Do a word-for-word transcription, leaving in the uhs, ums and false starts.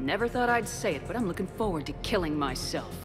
Never thought I'd say it, but I'm looking forward to killing myself.